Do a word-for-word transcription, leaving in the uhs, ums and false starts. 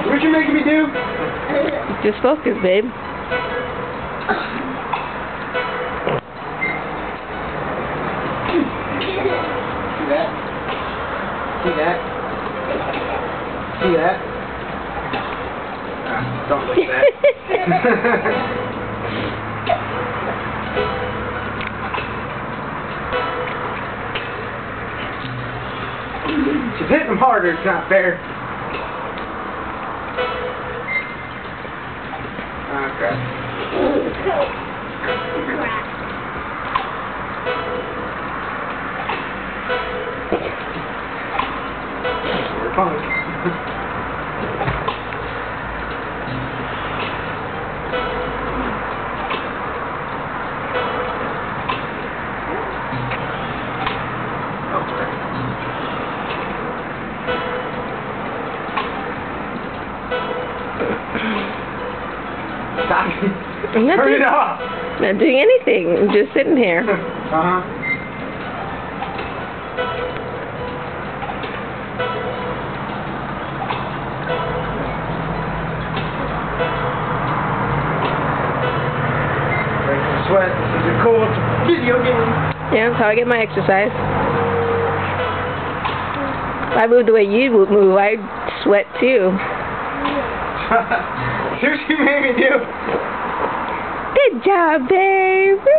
What you making me do? Just focus, babe. See that? See that? See that? Ah, don't like that. She's hitting them harder, it's not fair. Oh, crap. We're fine. Stop. I'm not Turn doing, it off. not doing anything. I'm just sitting here. Uh-huh. Break some sweat. This is a cool video game. Yeah, that's how I get my exercise. If I moved the way you would move, I'd sweat too. See what you made me do? Good job, babe.